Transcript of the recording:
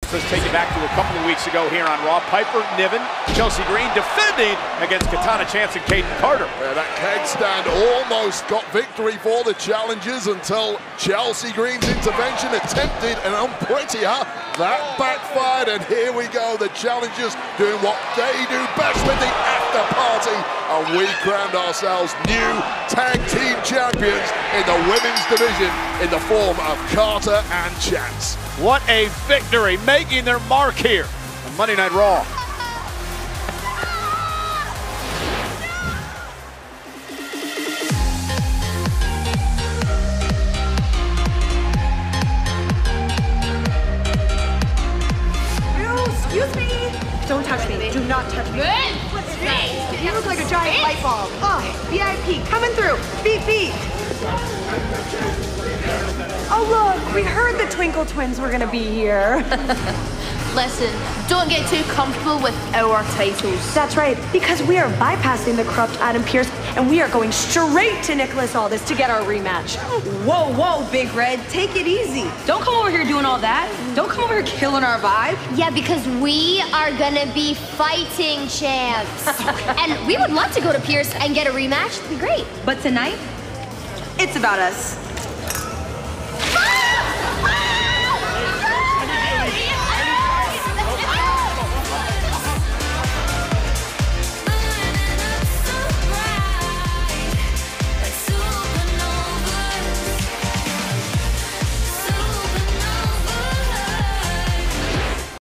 Let's take you back to a couple of weeks ago here on Raw. Piper Niven, Chelsea Green defending against Katana Chance and Kayden Carter. Yeah, that keg stand almost got victory for the challengers until Chelsea Green's intervention attempted an unprettier. That backfired, and here we go. The challengers doing what they do best with the after party. And we crowned ourselves new tag team champions in the women's division in the form of Carter and Chance. What a victory, making their mark here on Monday Night Raw. Excuse me! Don't touch me. Do not touch me. You look like a giant light bulb. Oh, VIP, coming through. Beep, beep. Oh, look, we heard the Twinkle Twins were gonna be here. Listen, don't get too comfortable with our titles. That's right, because we are bypassing the corrupt Adam Pearce, and we are going straight to Nicholas Aldis to get our rematch. Whoa, whoa, Big Red, take it easy. Don't come over here doing all that. Don't come over here killing our vibe. Yeah, because we are gonna be fighting champs. And we would love to go to Pierce and get a rematch. It'd be great. But tonight, it's about us.